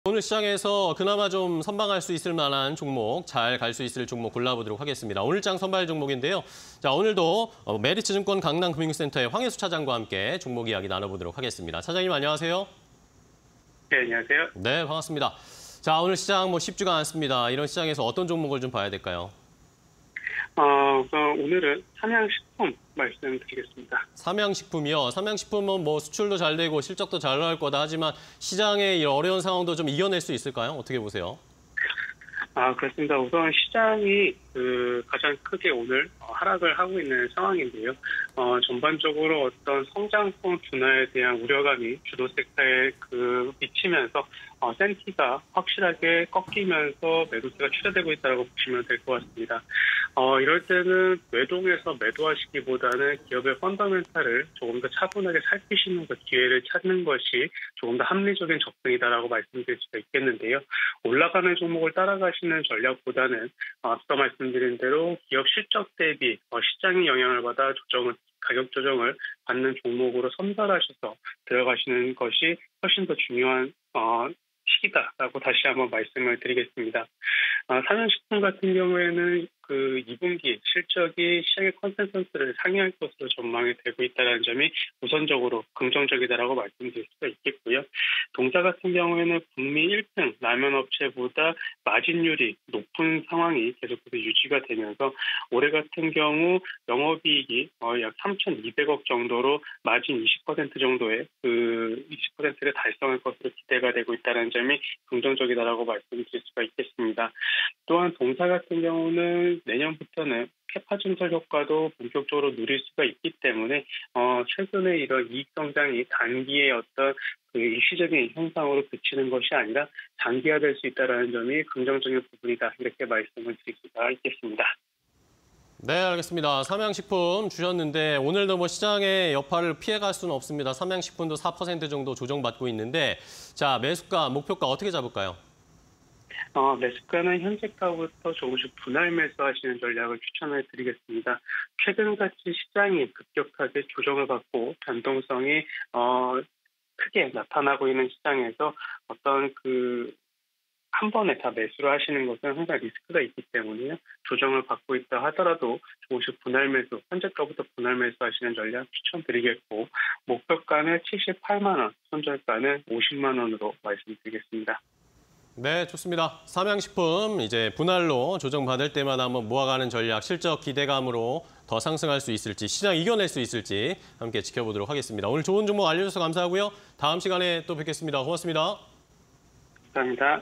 오늘 시장에서 그나마 좀 선방할 수 있을 만한 종목, 잘 갈 수 있을 종목 골라보도록 하겠습니다. 오늘장 선발 종목인데요. 자, 오늘도 메리츠증권 강남금융센터의 황혜수 차장과 함께 종목 이야기 나눠보도록 하겠습니다. 차장님 안녕하세요. 네, 안녕하세요. 네, 반갑습니다. 자, 오늘 시장 쉽지가 않습니다. 이런 시장에서 어떤 종목을 좀 봐야 될까요? 우선 오늘은 삼양식품 말씀드리겠습니다. 삼양식품이요. 삼양식품은 수출도 잘 되고 실적도 잘 나올 거다 하지만 시장의 이 어려운 상황도 좀 이겨낼 수 있을까요? 어떻게 보세요? 그렇습니다. 우선 시장이 가장 크게 오늘 하락을 하고 있는 상황인데요. 전반적으로 어떤 성장성 둔화에 대한 우려감이 주도 섹터에 미치면서 센티가 확실하게 꺾이면서 매도세가 추가되고 있다고 보시면 될 것 같습니다. 이럴 때는 매동에서 매도하시기보다는 기업의 펀더멘탈을 조금 더 차분하게 살피시는 기회를 찾는 것이 조금 더 합리적인 접근이다라고 말씀드릴 수가 있겠는데요. 올라가는 종목을 따라가시는 전략보다는 앞서 말씀드린 대로 기업 실적 대비 시장의 영향을 받아 가격 조정을 받는 종목으로 선별하셔서 들어가시는 것이 훨씬 더 중요한 시기다라고 다시 한번 말씀을 드리겠습니다. 삼양식품 같은 경우에는 2분기 실적이 시장의 컨센서스를 상회할 것으로 전망이 되고 있다는 점이 우선적으로 긍정적이다라고 말씀드릴 수가 있겠고요. 동사 같은 경우에는 북미 1등 라면 업체보다 마진율이 높은 상황이 계속해서 유지가 되면서 올해 같은 경우 영업이익이 약 3,200억 정도로 마진 20% 정도의 20%를 달성할 것으로 기대가 되고 있다는 점이 긍정적이다라고 말씀드릴 수가 있겠습니다. 또한 동사 같은 경우는 내년부터는 캐파 증설 효과도 본격적으로 누릴 수가 있기 때문에 최근에 이런 이익 성장이 단기의 어떤 일시적인 현상으로 그치는 것이 아니라 장기화될 수 있다는 점이 긍정적인 부분이다. 이렇게 말씀을 드릴 수가 있겠습니다. 네, 알겠습니다. 삼양식품 주셨는데 오늘도 시장의 여파를 피해갈 수는 없습니다. 삼양식품도 4% 정도 조정받고 있는데 자, 매수가, 목표가 어떻게 잡을까요? 매수가는 현재가부터 조금씩 분할 매수하시는 전략을 추천을 드리겠습니다. 최근같이 시장이 급격하게 조정을 받고 변동성이 크게 나타나고 있는 시장에서 어떤 한 번에 다 매수를 하시는 것은 항상 리스크가 있기 때문에요. 조정을 받고 있다 하더라도 조금씩 분할 매수, 현재가부터 분할 매수하시는 전략 추천드리겠고 목표가는 78만 원, 손절가는 50만 원으로 말씀드리겠습니다. 네, 좋습니다. 삼양식품 이제 분할로 조정받을 때마다 한번 모아가는 전략, 실적 기대감으로 더 상승할 수 있을지, 시장 이겨낼 수 있을지 함께 지켜보도록 하겠습니다. 오늘 좋은 종목 알려주셔서 감사하고요. 다음 시간에 또 뵙겠습니다. 고맙습니다. 감사합니다.